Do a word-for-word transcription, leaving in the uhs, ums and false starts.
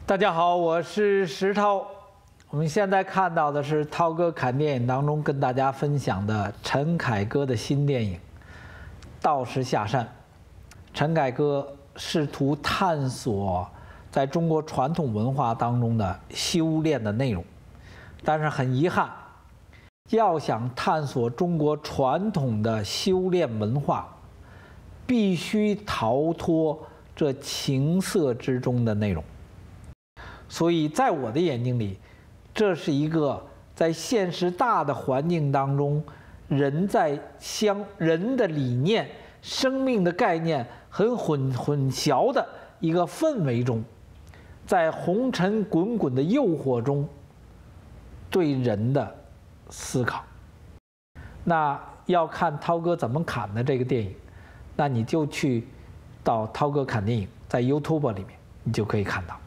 大家好，我是石涛。我们现在看到的是涛哥看电影当中跟大家分享的陈凯歌的新电影《道士下山》。陈凯歌试图探索在中国传统文化当中的修炼的内容，但是很遗憾，要想探索中国传统的修炼文化，必须逃脱这情色之中的内容。所以在我的眼睛里，这是一个在现实大的环境当中，人在相人的理念、生命的概念很混混淆的一个氛围中，在红尘滚滚的诱惑中，对人的思考。那要看涛哥怎么砍的这个电影，那你就去到涛哥砍电影，在 YouTube 里面你就可以看到。